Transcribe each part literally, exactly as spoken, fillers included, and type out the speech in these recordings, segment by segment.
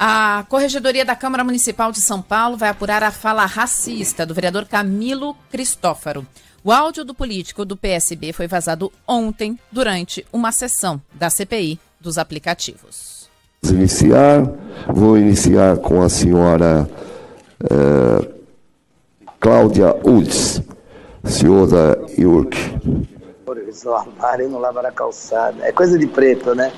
A Corregedoria da Câmara Municipal de São Paulo vai apurar a fala racista do vereador Camilo Cristófaro. O áudio do político do P S B foi vazado ontem durante uma sessão da C P I dos aplicativos. Vamos iniciar, vou iniciar com a senhora uh, Cláudia Ultz, senhora York. Eles lavaram e não lavaram a calçada. É coisa de preto, né?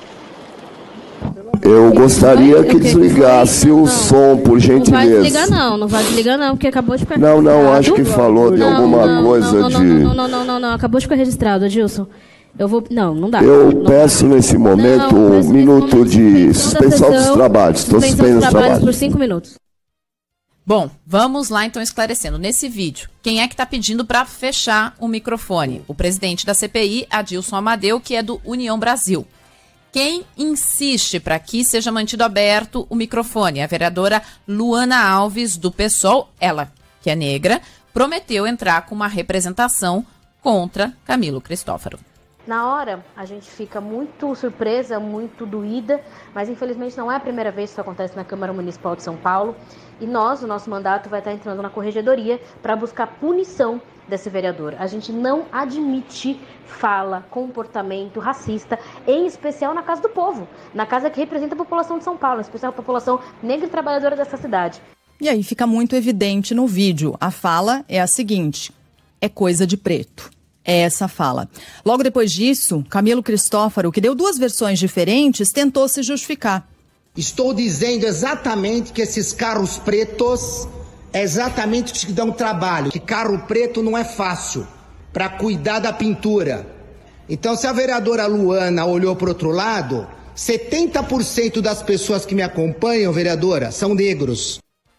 Eu gostaria que desligasse o som, por gentileza. Não vai desligar não, não vai desligar não, porque acabou de ficar Não, não, acho que falou de alguma coisa de... Não, não, não, não, não, acabou de ficar registrado, Adilson. Eu vou... Não, não dá. Eu peço nesse momento um minuto de suspensão dos trabalhos. Estou suspendendo os trabalhos por cinco minutos. Bom, vamos lá então esclarecendo. Nesse vídeo, quem é que está pedindo para fechar o microfone? O presidente da C P I, Adilson Amadeu, que é do União Brasil. Quem insiste para que seja mantido aberto o microfone? A vereadora Luana Alves, do PSOL, ela, que é negra, prometeu entrar com uma representação contra Camilo Cristófaro. Na hora, a gente fica muito surpresa, muito doída, mas infelizmente não é a primeira vez que isso acontece na Câmara Municipal de São Paulo. E nós, o nosso mandato, vai estar entrando na Corregedoria para buscar punição desse vereador. A gente não admite fala, comportamento racista, em especial na Casa do Povo, na casa que representa a população de São Paulo, em especial a população negra e trabalhadora dessa cidade. E aí fica muito evidente no vídeo. A fala é a seguinte: é coisa de preto. É essa fala. Logo depois disso, Camilo Cristófaro, que deu duas versões diferentes, tentou se justificar. Estou dizendo exatamente que esses carros pretos é exatamente o que dão trabalho, que carro preto não é fácil para cuidar da pintura. Então, se a vereadora Luana olhou para o outro lado, setenta por cento das pessoas que me acompanham, vereadora, são negros.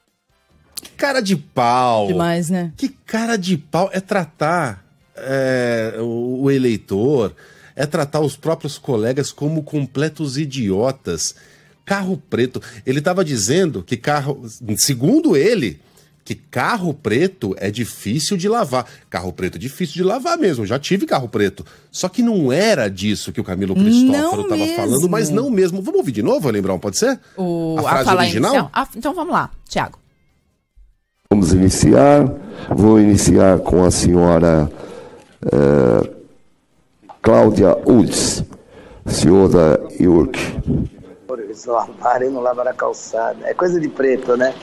Que cara de pau. Demais, né? Que cara de pau é tratar é, o, o eleitor, é tratar os próprios colegas como completos idiotas. Carro preto. Ele estava dizendo que carro, segundo ele, que carro preto é difícil de lavar. Carro preto é difícil de lavar mesmo, já tive carro preto. Só que não era disso que o Camilo Cristófaro estava falando, mas não mesmo. Vamos ouvir de novo, Lembrão, pode ser? O, a frase a fala original? Inicial? Ah, então vamos lá, Tiago. Vamos iniciar, vou iniciar com a senhora uh, Cláudia Ultz, senhora York. Eles lavaram e não lavaram a calçada. É coisa de preto, né?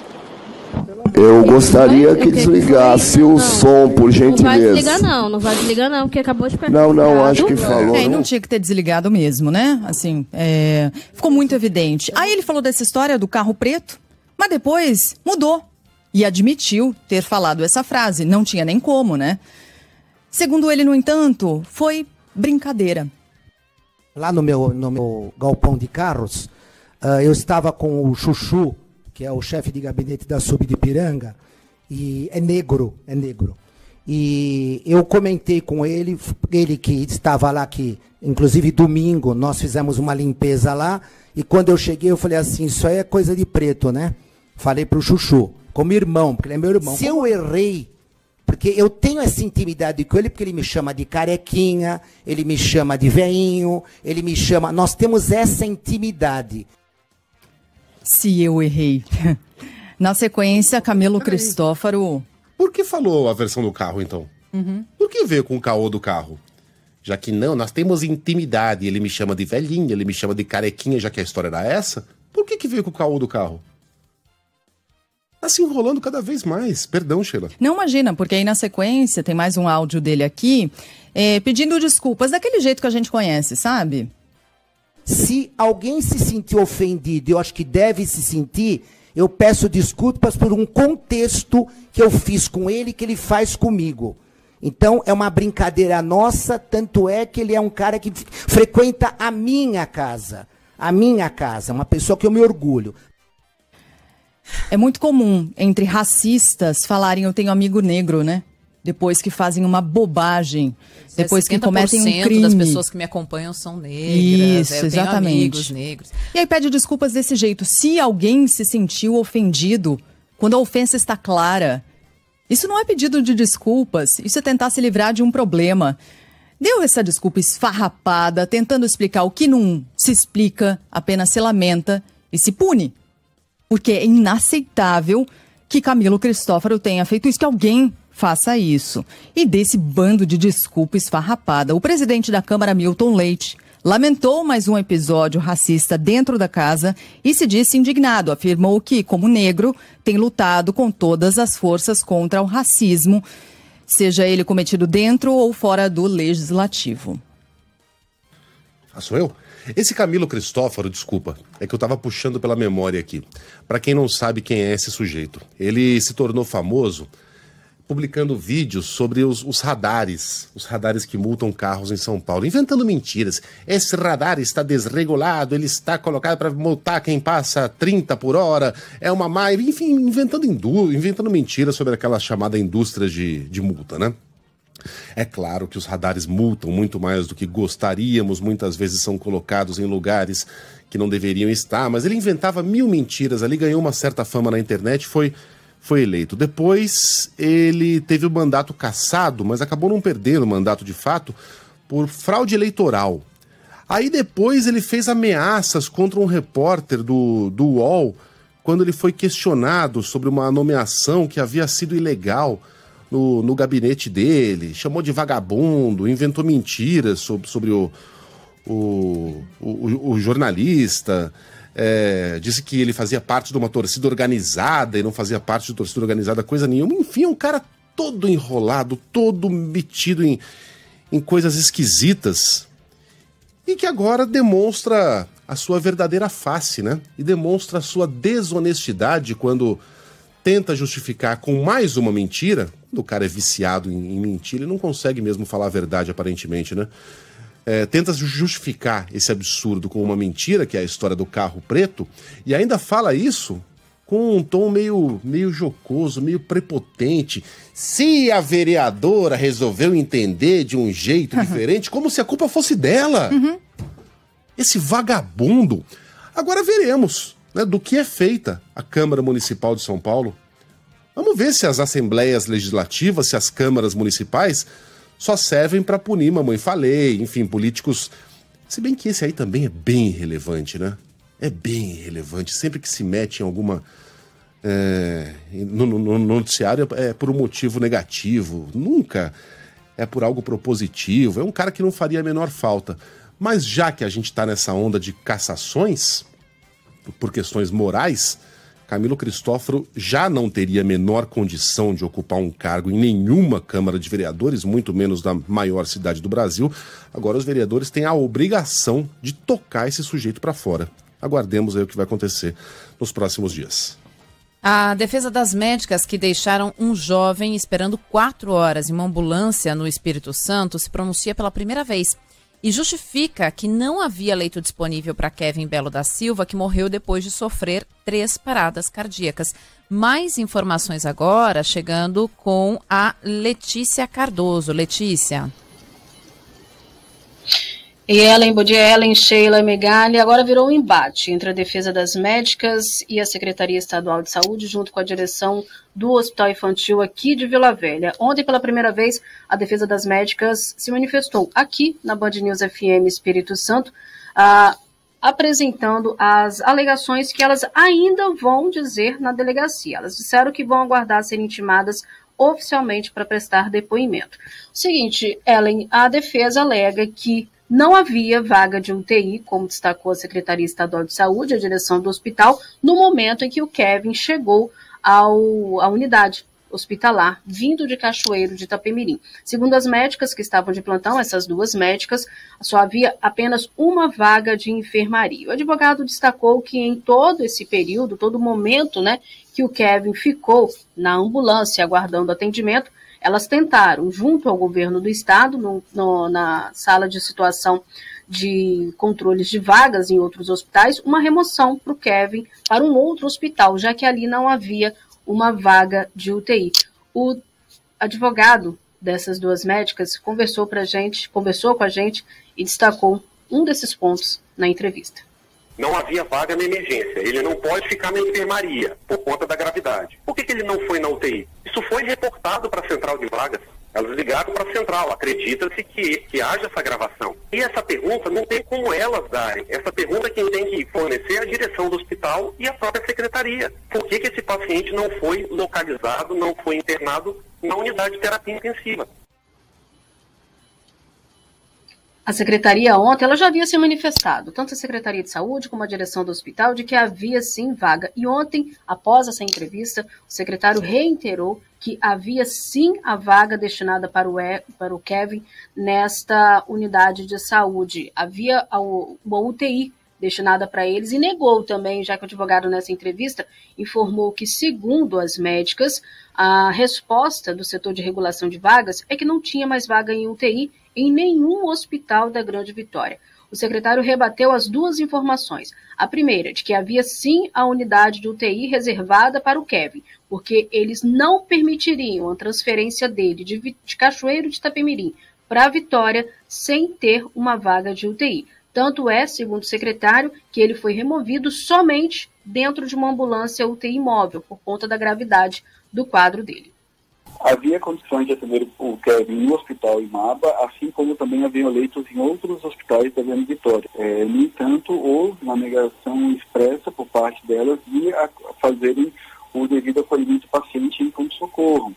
Eu gostaria que desligasse o som, por gentileza. Não vai desligar não, não vai desligar não, porque acabou de ficar Não, não, acho que falou. É, não tinha que ter desligado mesmo, né? Assim, é, ficou muito evidente. Aí ele falou dessa história do carro preto, mas depois mudou e admitiu ter falado essa frase. Não tinha nem como, né? Segundo ele, no entanto, foi brincadeira. Lá no meu, no meu galpão de carros, uh, eu estava com o Chuchu, que é o chefe de gabinete da Sub de Piranga, e é negro, é negro. E eu comentei com ele, ele que estava lá, que inclusive domingo nós fizemos uma limpeza lá, e quando eu cheguei eu falei assim, isso aí é coisa de preto, né? Falei pro Chuchu, como irmão, porque ele é meu irmão. Se eu errei, porque eu tenho essa intimidade com ele, porque ele me chama de carequinha, ele me chama de veinho, ele me chama... Nós temos essa intimidade. Se eu errei. Na sequência, Camilo Cristófaro... Por que falou a versão do carro, então? Uhum. Por que veio com o caô do carro? Já que não, nós temos intimidade, ele me chama de velhinha, ele me chama de carequinha, já que a história era essa, por que que veio com o caô do carro? Tá se enrolando cada vez mais. Perdão, Sheila. Não, imagina, porque aí na sequência tem mais um áudio dele aqui, é, pedindo desculpas daquele jeito que a gente conhece, sabe? Se alguém se sentiu ofendido, eu acho que deve se sentir, eu peço desculpas por um contexto que eu fiz com ele, que ele faz comigo. Então, é uma brincadeira nossa, tanto é que ele é um cara que frequenta a minha casa. A minha casa, uma pessoa que eu me orgulho. É muito comum entre racistas falarem eu tenho amigo negro, né? Depois que fazem uma bobagem, depois que cometem um crime. Das pessoas que me acompanham são negras. Isso, eu exatamente. Tenho amigos negros. E aí pede desculpas desse jeito. Se alguém se sentiu ofendido, quando a ofensa está clara, isso não é pedido de desculpas, isso é tentar se livrar de um problema. Deu essa desculpa esfarrapada, tentando explicar o que não se explica, apenas se lamenta e se pune porque é inaceitável que Camilo Cristófaro tenha feito isso, que alguém faça isso. E desse bando de desculpa esfarrapada, o presidente da Câmara, Milton Leite, lamentou mais um episódio racista dentro da casa e se disse indignado. Afirmou que, como negro, tem lutado com todas as forças contra o racismo, seja ele cometido dentro ou fora do legislativo. Ah, sou eu? Esse Camilo Cristófaro, desculpa, é que eu tava puxando pela memória aqui. Pra quem não sabe quem é esse sujeito, ele se tornou famoso publicando vídeos sobre os, os radares, os radares que multam carros em São Paulo, inventando mentiras. Esse radar está desregulado, ele está colocado para multar quem passa trinta por hora, é uma má... Enfim, inventando, indú... inventando mentiras sobre aquela chamada indústria de, de multa, né? É claro que os radares multam muito mais do que gostaríamos, muitas vezes são colocados em lugares que não deveriam estar, mas ele inventava mil mentiras ali, ganhou uma certa fama na internet, foi... foi eleito. Depois ele teve o mandato cassado, mas acabou não perdendo o mandato de fato por fraude eleitoral. Aí depois ele fez ameaças contra um repórter do, do U O L quando ele foi questionado sobre uma nomeação que havia sido ilegal no, no gabinete dele, chamou de vagabundo, inventou mentiras sobre, sobre o, o, o, o jornalista. É, disse que ele fazia parte de uma torcida organizada e não fazia parte de torcida organizada coisa nenhuma. Enfim, é um cara todo enrolado, todo metido em, em coisas esquisitas e que agora demonstra a sua verdadeira face, né? E demonstra a sua desonestidade quando tenta justificar com mais uma mentira. Quando o cara é viciado em, em mentir, ele não consegue mesmo falar a verdade, aparentemente, né? É, tenta justificar esse absurdo com uma mentira, que é a história do carro preto, e ainda fala isso com um tom meio, meio jocoso, meio prepotente. Se a vereadora resolveu entender de um jeito uhum. diferente, como se a culpa fosse dela. Uhum. Esse vagabundo. Agora veremos, né, do que é feita a Câmara Municipal de São Paulo. Vamos ver se as assembleias legislativas, se as câmaras municipais só servem para punir mamãe falei, enfim, políticos... Se bem que esse aí também é bem irrelevante, né? É bem irrelevante. Sempre que se mete em alguma... É, no, no, no noticiário é por um motivo negativo. Nunca é por algo propositivo. É um cara que não faria a menor falta. Mas já que a gente está nessa onda de cassações, por questões morais... Camilo Cristófaro já não teria a menor condição de ocupar um cargo em nenhuma Câmara de Vereadores, muito menos da maior cidade do Brasil. Agora os vereadores têm a obrigação de tocar esse sujeito para fora. Aguardemos aí o que vai acontecer nos próximos dias. A defesa das médicas que deixaram um jovem esperando quatro horas em uma ambulância no Espírito Santo se pronuncia pela primeira vez e justifica que não havia leito disponível para Kevin Belo da Silva, que morreu depois de sofrer três paradas cardíacas. Mais informações agora, chegando com a Letícia Cardoso. Letícia. E Ellen, bom dia, Ellen, Sheila, Megali. Agora virou um embate entre a defesa das médicas e a Secretaria Estadual de Saúde, junto com a direção do Hospital Infantil aqui de Vila Velha. Ontem, pela primeira vez, a defesa das médicas se manifestou aqui na Band News F M Espírito Santo, ah, apresentando as alegações que elas ainda vão dizer na delegacia. Elas disseram que vão aguardar serem intimadas oficialmente para prestar depoimento. O seguinte, Ellen, a defesa alega que não havia vaga de U T I, como destacou a Secretaria Estadual de Saúde, a direção do hospital, no momento em que o Kevin chegou ao, à unidade hospitalar, vindo de Cachoeiro de Itapemirim. Segundo as médicas que estavam de plantão, essas duas médicas, só havia apenas uma vaga de enfermaria. O advogado destacou que em todo esse período, todo o momento, né, que o Kevin ficou na ambulância aguardando atendimento, elas tentaram, junto ao governo do estado, no, no, na sala de situação de controles de vagas em outros hospitais, uma remoção para o Kevin para um outro hospital, já que ali não havia uma vaga de U T I. O advogado dessas duas médicas conversou pra gente, conversou com a gente e destacou um desses pontos na entrevista. Não havia vaga na emergência, ele não pode ficar na enfermaria por conta da gravidade. Por que que ele não foi na U T I? Isso foi reportado para a central de vagas. Elas ligaram para a central, acredita-se que, que haja essa gravação. E essa pergunta não tem como elas darem. Essa pergunta quem tem que fornecer é a direção do hospital e a própria secretaria. Por que que esse paciente não foi localizado, não foi internado na unidade de terapia intensiva? A secretaria ontem, ela já havia se manifestado, tanto a Secretaria de Saúde como a direção do hospital, de que havia sim vaga. E ontem, após essa entrevista, o secretário reiterou que havia sim a vaga destinada para o, e, para o Kevin nesta unidade de saúde. Havia a, uma U T I destinada para eles e negou também, já que o advogado nessa entrevista informou que, segundo as médicas, a resposta do setor de regulação de vagas é que não tinha mais vaga em U T I em nenhum hospital da Grande Vitória. O secretário rebateu as duas informações. A primeira, de que havia sim a unidade de U T I reservada para o Kevin, porque eles não permitiriam a transferência dele de, de Cachoeiro de Itapemirim para Vitória sem ter uma vaga de U T I. Tanto é, segundo o secretário, que ele foi removido somente dentro de uma ambulância U T I móvel, por conta da gravidade do quadro dele. Havia condições de atender o Kevin no hospital Imaba, assim como também havia leitos em outros hospitais da Grande Vitória. É, no entanto, houve uma negação expressa por parte delas de a fazerem o devido acolhimento do paciente em pronto-socorro.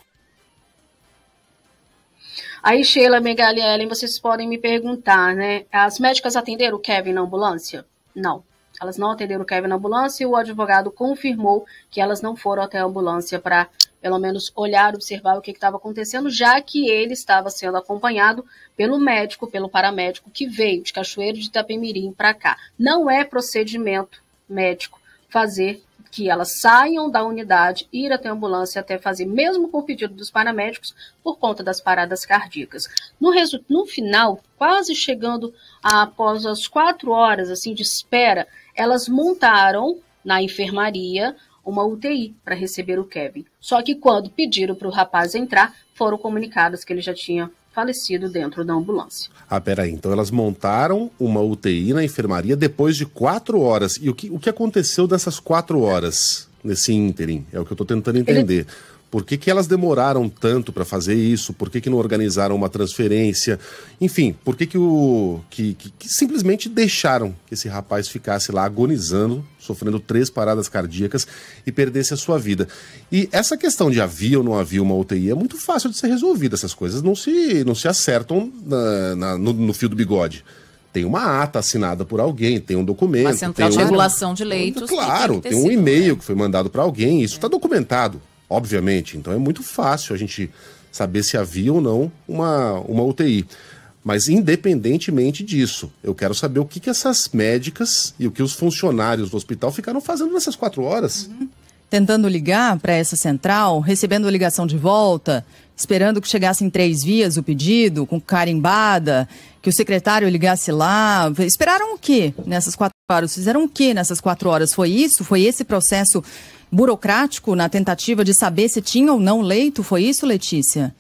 Aí, Sheila, Megali e Ellen, vocês podem me perguntar, né? As médicas atenderam o Kevin na ambulância? Não. Elas não atenderam o Kevin na ambulância e o advogado confirmou que elas não foram até a ambulância para, pelo menos, olhar, observar o que estava acontecendo, já que ele estava sendo acompanhado pelo médico, pelo paramédico que veio de Cachoeiro de Itapemirim para cá. Não é procedimento médico fazer que elas saiam da unidade, ir até a ambulância até fazer, mesmo com o pedido dos paramédicos, por conta das paradas cardíacas. No, resu- no final, quase chegando a, após as quatro horas assim, de espera, elas montaram na enfermaria uma U T I para receber o Kevin. Só que quando pediram para o rapaz entrar, foram comunicadas que ele já tinha falecido dentro da ambulância. Ah, peraí, então elas montaram uma U T I na enfermaria depois de quatro horas. E o que, o que aconteceu dessas quatro horas nesse ínterim? É o que eu estou tentando entender. Ele... Por que que elas demoraram tanto para fazer isso? Por que que não organizaram uma transferência? Enfim, por que que, o, que, que, que simplesmente deixaram que esse rapaz ficasse lá agonizando, sofrendo três paradas cardíacas e perdesse a sua vida? E essa questão de havia ou não havia uma U T I é muito fácil de ser resolvida. Essas coisas não se, não se acertam na, na, no, no fio do bigode. Tem uma ata assinada por alguém, tem um documento. Uma central tem de um... regulação de leitos. Claro, tem, tem um e-mail que foi mandado para alguém, isso está é. documentado. Obviamente, então é muito fácil a gente saber se havia ou não uma, uma U T I. Mas independentemente disso, eu quero saber o que, que essas médicas e o que os funcionários do hospital ficaram fazendo nessas quatro horas. Uhum. Tentando ligar para essa central, recebendo ligação de volta, esperando que chegasse em três vias o pedido, com carimbada, que o secretário ligasse lá. Esperaram o quê nessas quatro horas? Fizeram o quê nessas quatro horas? Foi isso? Foi esse processo burocrático na tentativa de saber se tinha ou não leito? Foi isso, Letícia?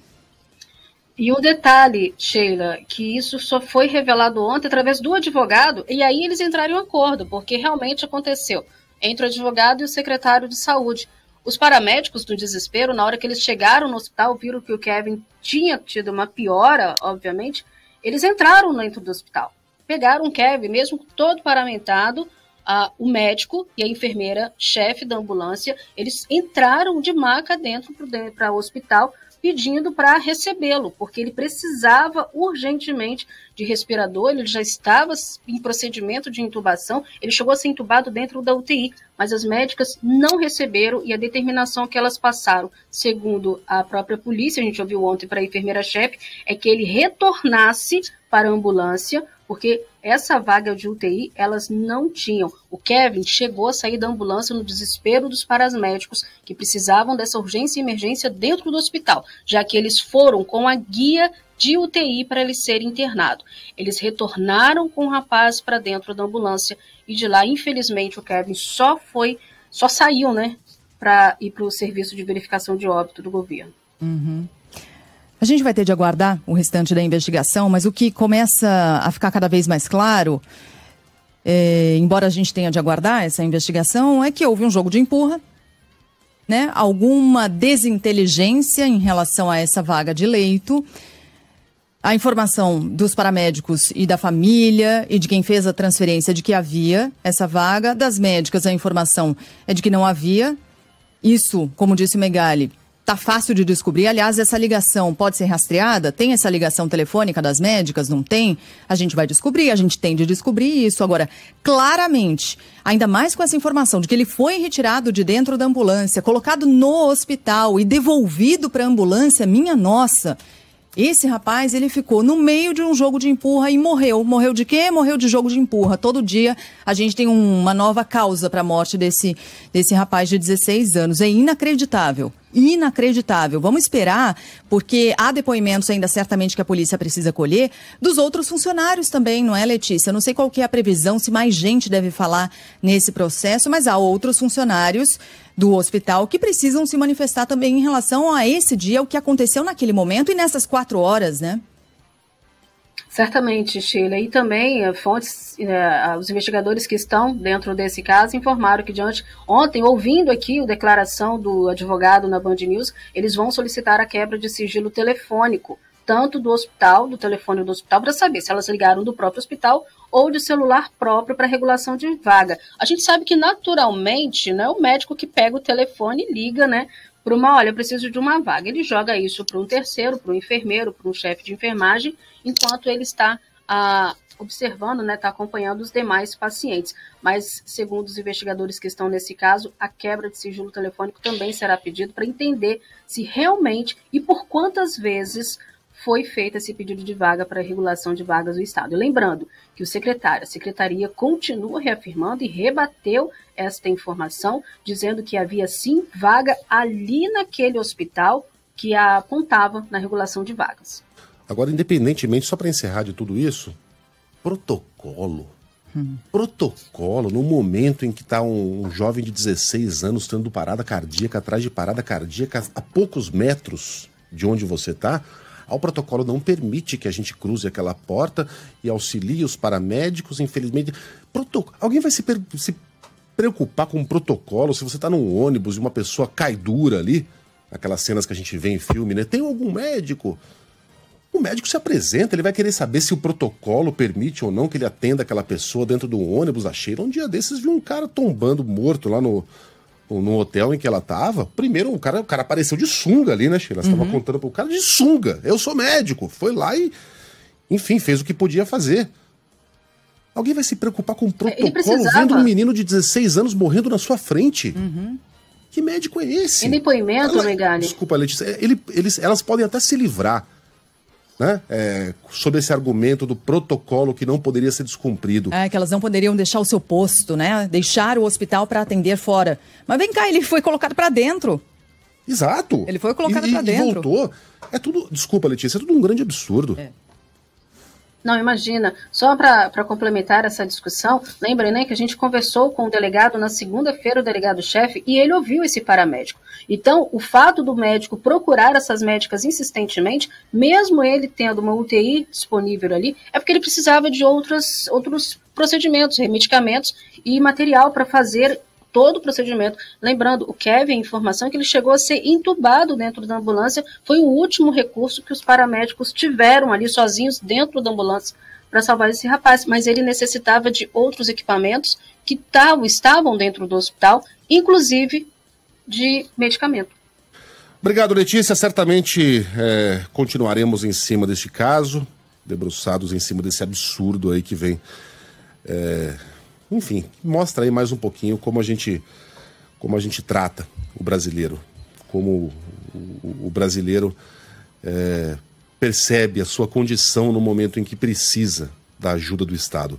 E o detalhe, Sheila, que isso só foi revelado ontem através do advogado, e aí eles entraram em acordo, porque realmente aconteceu entre o advogado e o secretário de saúde. Os paramédicos, do desespero, na hora que eles chegaram no hospital, viram que o Kevin tinha tido uma piora, obviamente, eles entraram dentro do hospital. Pegaram o Kevin, mesmo todo paramentado, Uh, o médico e a enfermeira chefe da ambulância, eles entraram de maca dentro para o hospital pedindo para recebê-lo, porque ele precisava urgentemente de respirador, ele já estava em procedimento de intubação, ele chegou a ser intubado dentro da U T I, mas as médicas não receberam e a determinação que elas passaram, segundo a própria polícia, a gente ouviu ontem para a enfermeira-chefe, é que ele retornasse para a ambulância, porque essa vaga de U T I elas não tinham. O Kevin chegou a sair da ambulância no desespero dos paramédicos que precisavam dessa urgência e emergência dentro do hospital, já que eles foram com a guia de U T I para ele ser internado. Eles retornaram com o rapaz para dentro da ambulância e de lá, infelizmente, o Kevin só foi, só saiu, né, para ir para o serviço de verificação de óbito do governo. Uhum. A gente vai ter de aguardar o restante da investigação, mas o que começa a ficar cada vez mais claro, é, embora a gente tenha de aguardar essa investigação, é que houve um jogo de empurra né, alguma desinteligência em relação a essa vaga de leito. A informação dos paramédicos e da família e de quem fez a transferência de que havia essa vaga. Das médicas, a informação é de que não havia. Isso, como disse o Megali, tá fácil de descobrir. Aliás, essa ligação pode ser rastreada? Tem essa ligação telefônica das médicas? Não tem? A gente vai descobrir, a gente tem de descobrir isso. Agora, claramente, ainda mais com essa informação de que ele foi retirado de dentro da ambulância, colocado no hospital e devolvido para a ambulância, minha nossa... Esse rapaz, ele ficou no meio de um jogo de empurra e morreu. Morreu de quê? Morreu de jogo de empurra. Todo dia a gente tem um, uma nova causa para a morte desse, desse rapaz de dezesseis anos. É inacreditável. Inacreditável. Vamos esperar, porque há depoimentos ainda certamente que a polícia precisa colher, dos outros funcionários também, não é, Letícia? Eu não sei qual que é a previsão, se mais gente deve falar nesse processo, mas há outros funcionários do hospital que precisam se manifestar também em relação a esse dia, o que aconteceu naquele momento e nessas quatro horas, né? Certamente, Sheila. E também fontes, eh, os investigadores que estão dentro desse caso informaram que diante, ontem, ouvindo aqui a declaração do advogado na Band News, eles vão solicitar a quebra de sigilo telefônico, tanto do hospital, do telefone do hospital, para saber se elas ligaram do próprio hospital ou de celular próprio para regulação de vaga. A gente sabe que, naturalmente, não é o médico que pega o telefone e liga, né, para uma, olha, eu preciso de uma vaga. Ele joga isso para um terceiro, para um enfermeiro, para um chefe de enfermagem, enquanto ele está ah, observando, né, está acompanhando os demais pacientes. Mas, segundo os investigadores que estão nesse caso, a quebra de sigilo telefônico também será pedido para entender se realmente e por quantas vezes foi feito esse pedido de vaga para a regulação de vagas do Estado. E lembrando que o secretário, a secretaria continua reafirmando e rebateu esta informação, dizendo que havia sim vaga ali naquele hospital que a apontava na regulação de vagas. Agora, independentemente, só para encerrar de tudo isso, protocolo. Hum. Protocolo, no momento em que está um, um jovem de dezesseis anos tendo parada cardíaca, atrás de parada cardíaca, a poucos metros de onde você está, o protocolo não permite que a gente cruze aquela porta e auxilie os paramédicos, infelizmente. Proto... Alguém vai se, per... se preocupar com um protocolo se você está num ônibus e uma pessoa cai dura ali, aquelas cenas que a gente vê em filme, né? Tem algum médico? O médico se apresenta, ele vai querer saber se o protocolo permite ou não que ele atenda aquela pessoa dentro do ônibus. A Sheila, um dia desses, viu um cara tombando morto lá no... no hotel em que ela tava. Primeiro, o cara, o cara apareceu de sunga ali, né, Sheila? Você uhum. tava contando pro cara de sunga. Eu sou médico. Foi lá e, enfim, fez o que podia fazer. Alguém vai se preocupar com um protocolo vendo um menino de dezesseis anos morrendo na sua frente? Uhum. Que médico é esse? Em depoimento, ela... Megali. Desculpa, Letícia. Ele, eles, elas podem até se livrar, né? É, sob esse argumento do protocolo que não poderia ser descumprido. É, que elas não poderiam deixar o seu posto, né? Deixar o hospital para atender fora. Mas vem cá, ele foi colocado para dentro. Exato. Ele foi colocado para dentro. E voltou. É tudo, desculpa, Letícia, é tudo um grande absurdo. É. Não, imagina. Só para complementar essa discussão, lembrem, né, que a gente conversou com o delegado na segunda-feira, o delegado-chefe, e ele ouviu esse paramédico. Então, o fato do médico procurar essas médicas insistentemente, mesmo ele tendo uma U T I disponível ali, é porque ele precisava de outras, outros procedimentos, medicamentos e material para fazer todo o procedimento. Lembrando, o Kevin, a informação é que ele chegou a ser entubado dentro da ambulância, foi o último recurso que os paramédicos tiveram ali sozinhos dentro da ambulância para salvar esse rapaz, mas ele necessitava de outros equipamentos que tavam, estavam dentro do hospital, inclusive de medicamento. Obrigado, Letícia. Certamente é, continuaremos em cima deste caso, debruçados em cima desse absurdo aí que vem... É... Enfim, mostra aí mais um pouquinho como a gente, como a gente trata o brasileiro, como o, o brasileiro é, percebe a sua condição no momento em que precisa da ajuda do Estado.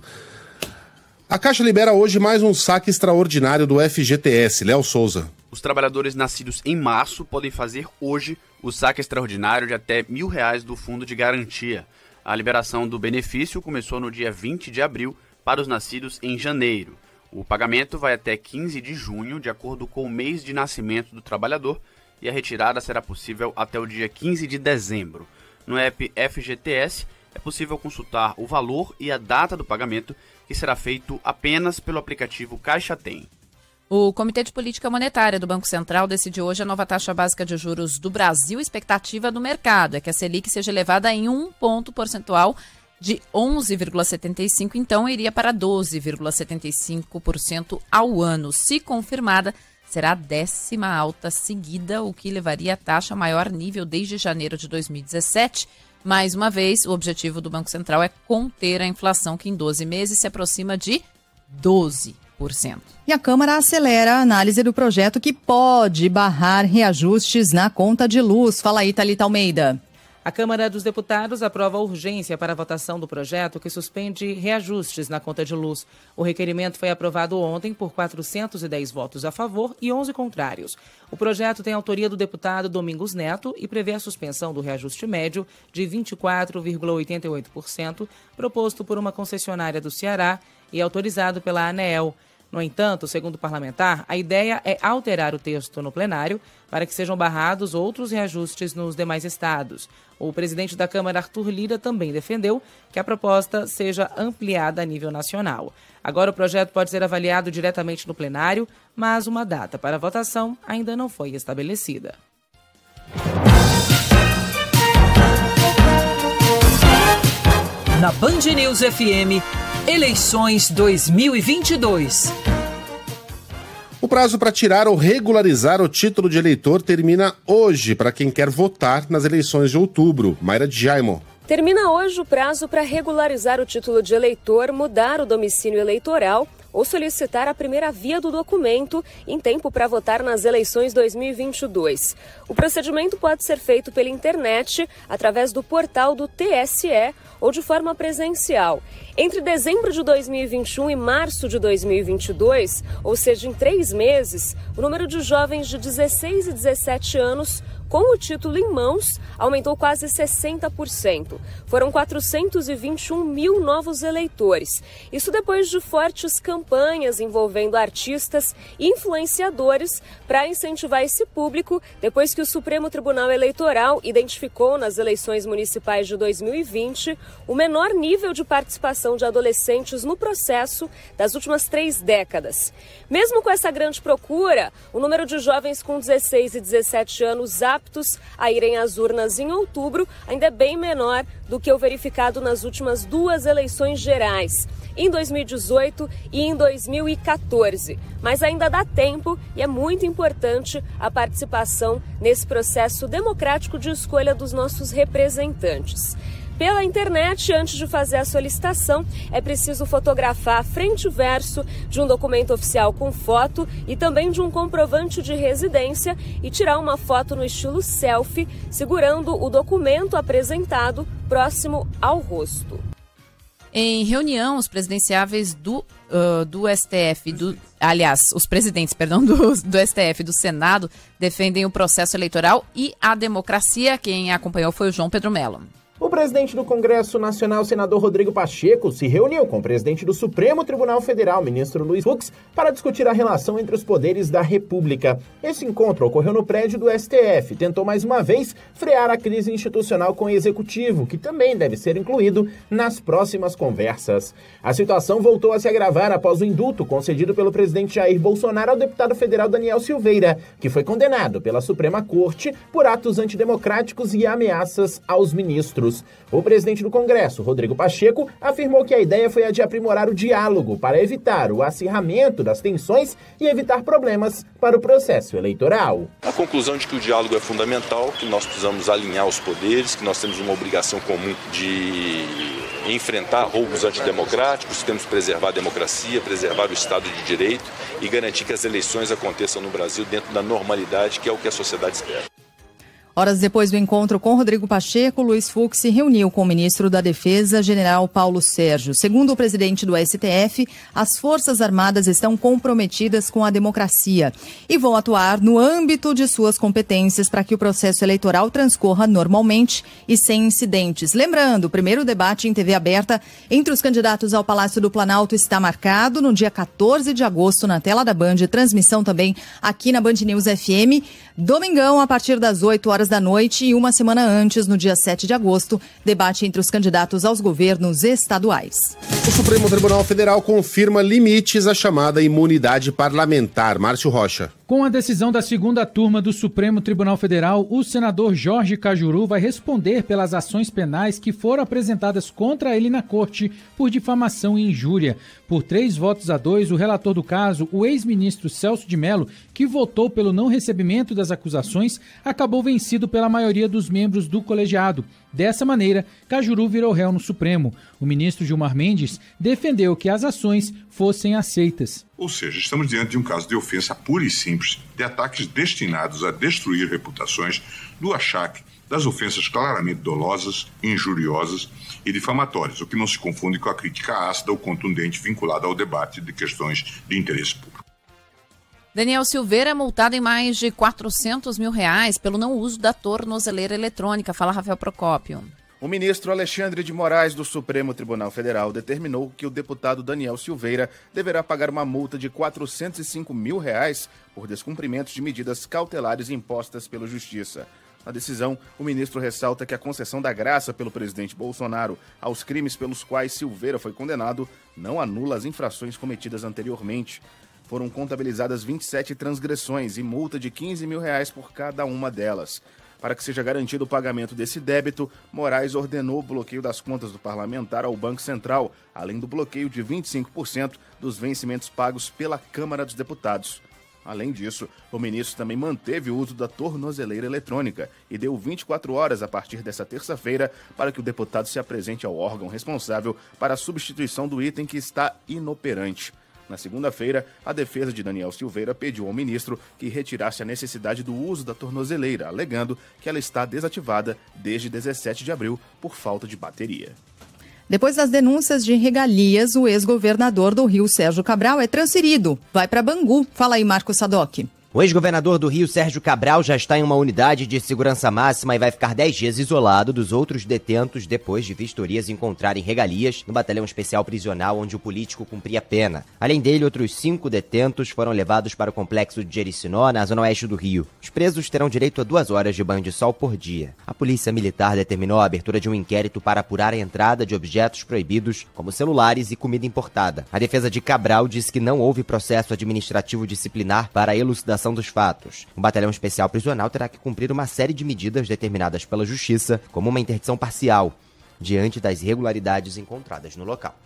A Caixa libera hoje mais um saque extraordinário do F G T S. Léo Souza. Os trabalhadores nascidos em março podem fazer hoje o saque extraordinário de até mil reais do Fundo de Garantia. A liberação do benefício começou no dia vinte de abril, para os nascidos em janeiro. O pagamento vai até quinze de junho, de acordo com o mês de nascimento do trabalhador, e a retirada será possível até o dia quinze de dezembro. No app F G T S é possível consultar o valor e a data do pagamento, que será feito apenas pelo aplicativo Caixa Tem. O Comitê de Política Monetária do Banco Central decidiu hoje a nova taxa básica de juros do Brasil. A expectativa do mercado é que a Selic seja elevada em um ponto percentual de onze vírgula setenta e cinco por cento, então iria para doze vírgula setenta e cinco por cento ao ano. Se confirmada, será a décima alta seguida, o que levaria a taxa ao maior nível desde janeiro de dois mil e dezessete. Mais uma vez, o objetivo do Banco Central é conter a inflação, que em doze meses se aproxima de doze por cento. E a Câmara acelera a análise do projeto que pode barrar reajustes na conta de luz. Fala aí, Thalita Almeida. A Câmara dos Deputados aprova a urgência para a votação do projeto que suspende reajustes na conta de luz. O requerimento foi aprovado ontem por quatrocentos e dez votos a favor e onze contrários. O projeto tem autoria do deputado Domingos Neto e prevê a suspensão do reajuste médio de vinte e quatro vírgula oitenta e oito por cento, proposto por uma concessionária do Ceará e autorizado pela ANEEL. No entanto, segundo o parlamentar, a ideia é alterar o texto no plenário para que sejam barrados outros reajustes nos demais estados. O presidente da Câmara, Arthur Lira, também defendeu que a proposta seja ampliada a nível nacional. Agora o projeto pode ser avaliado diretamente no plenário, mas uma data para a votação ainda não foi estabelecida. Na Band News F M, eleições dois mil e vinte e dois. O prazo para tirar ou regularizar o título de eleitor termina hoje para quem quer votar nas eleições de outubro. Mayra Djaimo. Termina hoje o prazo para regularizar o título de eleitor, mudar o domicílio eleitoral ou solicitar a primeira via do documento em tempo para votar nas eleições dois mil e vinte e dois. O procedimento pode ser feito pela internet, através do portal do T S E ou de forma presencial. Entre dezembro de dois mil e vinte e um e março de dois mil e vinte e dois, ou seja, em três meses, o número de jovens de dezesseis e dezessete anos com o título em mãos aumentou quase sessenta por cento. Foram quatrocentos e vinte e um mil novos eleitores. Isso depois de fortes campanhas envolvendo artistas e influenciadores para incentivar esse público, depois que o Supremo Tribunal Eleitoral identificou nas eleições municipais de dois mil e vinte o menor nível de participação de adolescentes no processo das últimas três décadas. Mesmo com essa grande procura, o número de jovens com dezesseis e dezessete anos aptos a irem às urnas em outubro ainda é bem menor do que o verificado nas últimas duas eleições gerais, em dois mil e dezoito e em dois mil e quatorze. Mas ainda dá tempo e é muito importante a participação nesse processo democrático de escolha dos nossos representantes. Pela internet, antes de fazer a solicitação, é preciso fotografar frente e verso de um documento oficial com foto e também de um comprovante de residência e tirar uma foto no estilo selfie, segurando o documento apresentado próximo ao rosto. Em reunião, os presidenciáveis do, uh, do S T F, do, aliás, os presidentes, perdão, do, do S T F e do Senado defendem o processo eleitoral e a democracia. Quem acompanhou foi o João Pedro Mello. O presidente do Congresso Nacional, senador Rodrigo Pacheco, se reuniu com o presidente do Supremo Tribunal Federal, ministro Luiz Fux, para discutir a relação entre os poderes da República. Esse encontro ocorreu no prédio do S T F e tentou mais uma vez frear a crise institucional com o Executivo, que também deve ser incluído nas próximas conversas. A situação voltou a se agravar após o indulto concedido pelo presidente Jair Bolsonaro ao deputado federal Daniel Silveira, que foi condenado pela Suprema Corte por atos antidemocráticos e ameaças aos ministros. O presidente do Congresso, Rodrigo Pacheco, afirmou que a ideia foi a de aprimorar o diálogo para evitar o acirramento das tensões e evitar problemas para o processo eleitoral. A conclusão de que o diálogo é fundamental, que nós precisamos alinhar os poderes, que nós temos uma obrigação comum de enfrentar roubos antidemocráticos, temos que preservar a democracia, preservar o Estado de Direito e garantir que as eleições aconteçam no Brasil dentro da normalidade, que é o que a sociedade espera. Horas depois do encontro com Rodrigo Pacheco, Luiz Fux se reuniu com o ministro da Defesa, general Paulo Sérgio. Segundo o presidente do S T F, as Forças Armadas estão comprometidas com a democracia e vão atuar no âmbito de suas competências para que o processo eleitoral transcorra normalmente e sem incidentes. Lembrando, o primeiro debate em T V aberta entre os candidatos ao Palácio do Planalto está marcado no dia quatorze de agosto na tela da Band, transmissão também aqui na Band News F M. Domingão, a partir das oito horas horas da noite e uma semana antes, no dia sete de agosto, debate entre os candidatos aos governos estaduais. O Supremo Tribunal Federal confirma limites à chamada imunidade parlamentar. Márcio Rocha. Com a decisão da segunda turma do Supremo Tribunal Federal, o senador Jorge Cajuru vai responder pelas ações penais que foram apresentadas contra ele na corte por difamação e injúria. Por três votos a dois, o relator do caso, o ex-ministro Celso de Mello, que votou pelo não recebimento das acusações, acabou vencido pela maioria dos membros do colegiado. Dessa maneira, Cajuru virou réu no Supremo. O ministro Gilmar Mendes defendeu que as ações fossem aceitas. Ou seja, estamos diante de um caso de ofensa pura e simples, de ataques destinados a destruir reputações, do achaque, das ofensas claramente dolosas, injuriosas e difamatórias, o que não se confunde com a crítica ácida ou contundente vinculada ao debate de questões de interesse público. Daniel Silveira é multado em mais de quatrocentos mil reais pelo não uso da tornozeleira eletrônica. Fala, Rafael Procópio. O ministro Alexandre de Moraes do Supremo Tribunal Federal determinou que o deputado Daniel Silveira deverá pagar uma multa de quatrocentos e cinco mil reais por descumprimentos de medidas cautelares impostas pela Justiça. Na decisão, o ministro ressalta que a concessão da graça pelo presidente Bolsonaro aos crimes pelos quais Silveira foi condenado não anula as infrações cometidas anteriormente. Foram contabilizadas vinte e sete transgressões e multa de quinze mil reais por cada uma delas. Para que seja garantido o pagamento desse débito, Moraes ordenou o bloqueio das contas do parlamentar ao Banco Central, além do bloqueio de vinte e cinco por cento dos vencimentos pagos pela Câmara dos Deputados. Além disso, o ministro também manteve o uso da tornozeleira eletrônica e deu vinte e quatro horas a partir dessa terça-feira para que o deputado se apresente ao órgão responsável para a substituição do item que está inoperante. Na segunda-feira, a defesa de Daniel Silveira pediu ao ministro que retirasse a necessidade do uso da tornozeleira, alegando que ela está desativada desde dezessete de abril por falta de bateria. Depois das denúncias de regalias, o ex-governador do Rio, Sérgio Cabral, é transferido. Vai para Bangu. Fala aí, Marcos Sadoc. O ex-governador do Rio, Sérgio Cabral, já está em uma unidade de segurança máxima e vai ficar dez dias isolado dos outros detentos depois de vistorias encontrarem regalias no batalhão especial prisional onde o político cumpria pena. Além dele, outros cinco detentos foram levados para o complexo de Jericinó, na zona oeste do Rio. Os presos terão direito a duas horas de banho de sol por dia. A polícia militar determinou a abertura de um inquérito para apurar a entrada de objetos proibidos, como celulares e comida importada. A defesa de Cabral disse que não houve processo administrativo disciplinar para a elucidação dos fatos. O batalhão especial prisional terá que cumprir uma série de medidas determinadas pela Justiça, como uma interdição parcial, diante das irregularidades encontradas no local.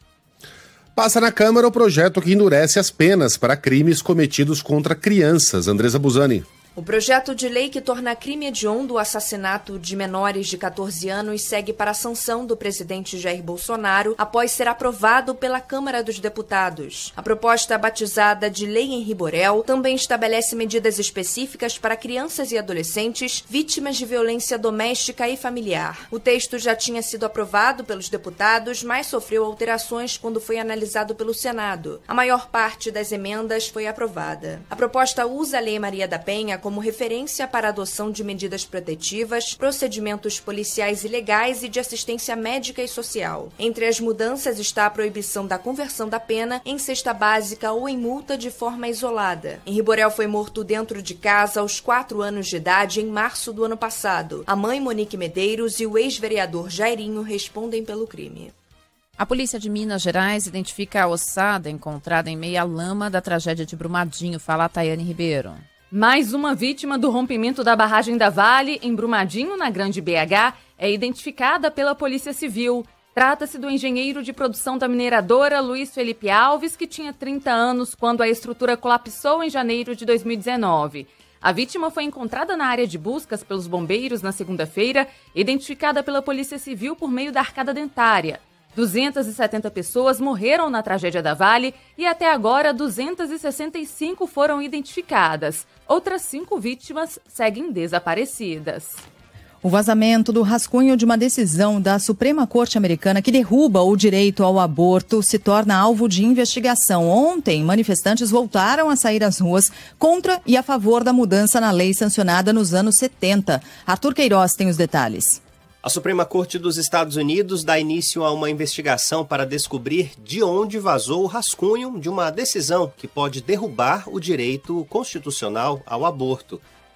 Passa na Câmara o projeto que endurece as penas para crimes cometidos contra crianças. Andresa Busani. O projeto de lei que torna crime hediondo o assassinato de menores de catorze anos segue para a sanção do presidente Jair Bolsonaro após ser aprovado pela Câmara dos Deputados. A proposta, batizada de Lei Henri Borel, também estabelece medidas específicas para crianças e adolescentes vítimas de violência doméstica e familiar. O texto já tinha sido aprovado pelos deputados, mas sofreu alterações quando foi analisado pelo Senado. A maior parte das emendas foi aprovada. A proposta usa a Lei Maria da Penha como referência para a adoção de medidas protetivas, procedimentos policiais e legais e de assistência médica e social. Entre as mudanças está a proibição da conversão da pena em cesta básica ou em multa de forma isolada. Henri Borel foi morto dentro de casa aos quatro anos de idade em março do ano passado. A mãe, Monique Medeiros, e o ex-vereador Jairinho respondem pelo crime. A polícia de Minas Gerais identifica a ossada encontrada em meia lama da tragédia de Brumadinho. Fala a Tayane Ribeiro. Mais uma vítima do rompimento da barragem da Vale, em Brumadinho, na Grande B H, é identificada pela Polícia Civil. Trata-se do engenheiro de produção da mineradora Luiz Felipe Alves, que tinha trinta anos quando a estrutura colapsou em janeiro de dois mil e dezenove. A vítima foi encontrada na área de buscas pelos bombeiros na segunda-feira, identificada pela Polícia Civil por meio da arcada dentária. duzentas e setenta pessoas morreram na tragédia da Vale e até agora duzentas e sessenta e cinco foram identificadas. Outras cinco vítimas seguem desaparecidas. O vazamento do rascunho de uma decisão da Suprema Corte Americana que derruba o direito ao aborto se torna alvo de investigação. Ontem, manifestantes voltaram a sair às ruas contra e a favor da mudança na lei sancionada nos anos setenta. Arthur Queiroz tem os detalhes. A Suprema Corte dos Estados Unidos dá início a uma investigação para descobrir de onde vazou o rascunho de uma decisão que pode derrubar o direito constitucional ao aborto.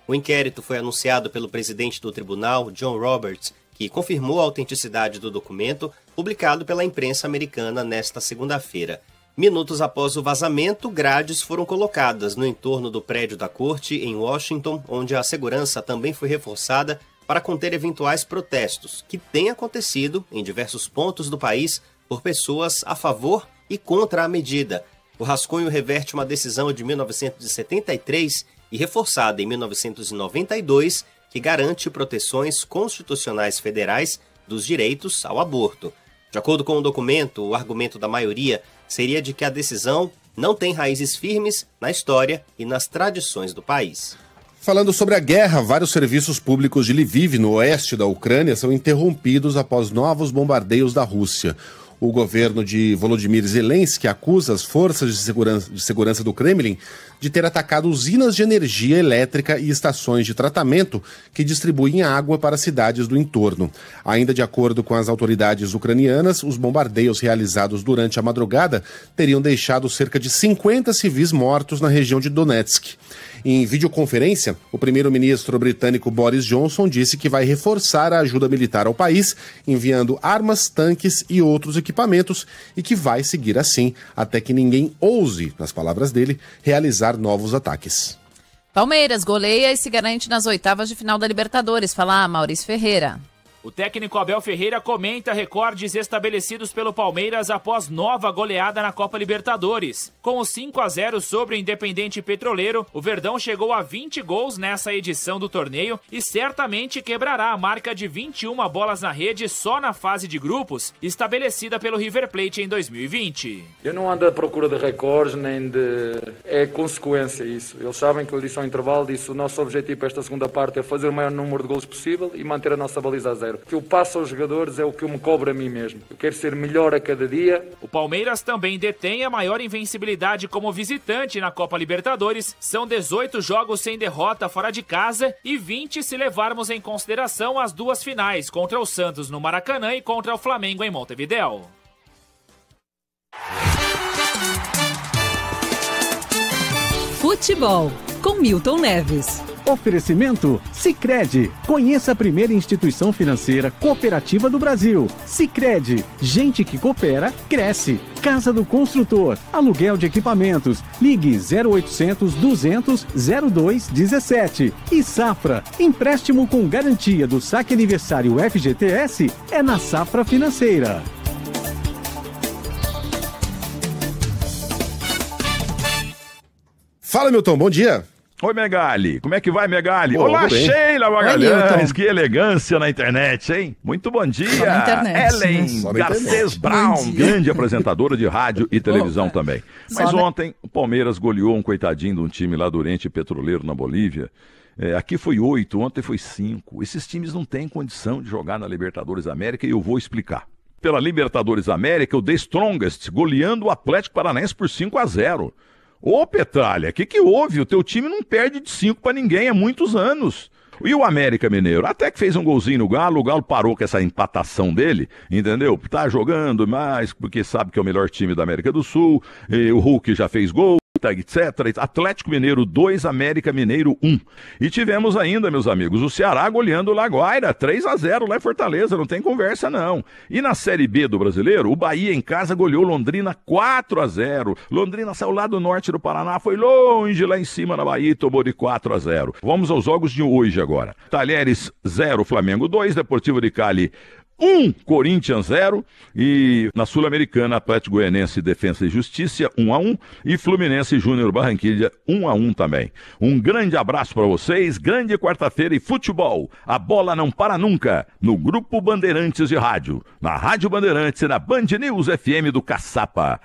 O inquérito foi anunciado pelo presidente do tribunal, John Roberts, que confirmou a autenticidade do documento, publicado pela imprensa americana nesta segunda-feira. Minutos após o vazamento, grades foram colocadas no entorno do prédio da corte em Washington, onde a segurança também foi reforçada para conter eventuais protestos, que têm acontecido em diversos pontos do país por pessoas a favor e contra a medida. O rascunho reverte uma decisão de mil novecentos e setenta e três e reforçada em mil novecentos e noventa e dois, que garante proteções constitucionais federais dos direitos ao aborto. De acordo com o documento, o argumento da maioria seria de que a decisão não tem raízes firmes na história e nas tradições do país. Falando sobre a guerra, vários serviços públicos de Lviv, no oeste da Ucrânia, são interrompidos após novos bombardeios da Rússia. O governo de Volodymyr Zelensky acusa as forças de segurança, de segurança do Kremlin de ter atacado usinas de energia elétrica e estações de tratamento que distribuem água para cidades do entorno. Ainda de acordo com as autoridades ucranianas, os bombardeios realizados durante a madrugada teriam deixado cerca de cinquenta civis mortos na região de Donetsk. Em videoconferência, o primeiro-ministro britânico Boris Johnson disse que vai reforçar a ajuda militar ao país, enviando armas, tanques e outros equipamentos, e que vai seguir assim até que ninguém ouse, nas palavras dele, realizar novos ataques. Palmeiras goleia e se garante nas oitavas de final da Libertadores. Fala, Maurício Ferreira. O técnico Abel Ferreira comenta recordes estabelecidos pelo Palmeiras após nova goleada na Copa Libertadores. Com o cinco a zero sobre o Independente Petroleiro, o Verdão chegou a vinte gols nessa edição do torneio e certamente quebrará a marca de vinte e uma bolas na rede só na fase de grupos, estabelecida pelo River Plate em dois mil e vinte. Eu não ando à procura de recordes, nem de... é consequência isso. Eles sabem que eu disse ao intervalo, disse o nosso objetivo para esta segunda parte é fazer o maior número de gols possível e manter a nossa baliza a zero. O que eu passo aos jogadores é o que eu me cobro a mim mesmo. Eu quero ser melhor a cada dia. O Palmeiras também detém a maior invencibilidade como visitante na Copa Libertadores. São dezoito jogos sem derrota fora de casa e vinte se levarmos em consideração as duas finais, contra o Santos no Maracanã e contra o Flamengo em Montevidéu. Futebol, com Milton Neves. Oferecimento Sicredi. Conheça a primeira instituição financeira cooperativa do Brasil. Sicredi. Gente que coopera, cresce. Casa do Construtor. Aluguel de equipamentos. Ligue zero oitocentos, duzentos, zero dois dezessete. E Safra. Empréstimo com garantia do saque aniversário F G T S é na Safra Financeira. Fala, Milton, bom dia. Oi, Megali. Como é que vai, Megali? Pô, Olá, bem. Sheila Magalhães. Que elegância na internet, hein? Muito bom dia. Só na internet, Ellen né? Garcês Brown, grande apresentadora de rádio e televisão oh, também. Mas ontem, o Palmeiras goleou um coitadinho de um time lá do Oriente Petroleiro, na Bolívia. É, aqui foi oito, ontem foi cinco. Esses times não têm condição de jogar na Libertadores América e eu vou explicar. Pela Libertadores América, o The Strongest goleando o Atlético Paranaense por cinco a zero. Ô, Petralha, o que que houve? O teu time não perde de cinco pra ninguém há muitos anos. E o América Mineiro? Até que fez um golzinho no Galo, o Galo parou com essa empatação dele, entendeu? Tá jogando mais, porque sabe que é o melhor time da América do Sul, e o Hulk já fez gol, etcétera. Atlético Mineiro dois, América Mineiro um. E tivemos ainda, meus amigos, o Ceará goleando o Laguaira, três a zero lá em Fortaleza, não tem conversa não. E na Série B do Brasileiro, o Bahia em casa goleou Londrina quatro a zero. Londrina saiu lá do norte do Paraná, foi longe lá em cima na Bahia e tomou de quatro a zero. Vamos aos jogos de hoje agora. Talheres zero, Flamengo dois, Deportivo de Cali um, Corinthians zero, e na Sul-Americana, Atlético Goianense, Defensa e Justiça um a um, e Fluminense Júnior Barranquilla um a um também. Um grande abraço para vocês, grande quarta-feira e futebol. A bola não para nunca, no Grupo Bandeirantes de Rádio, na Rádio Bandeirantes e na Band News F M do Caçapa.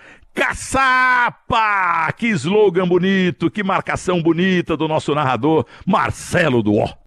Caçapa! Que slogan bonito, que marcação bonita do nosso narrador Marcelo Duó.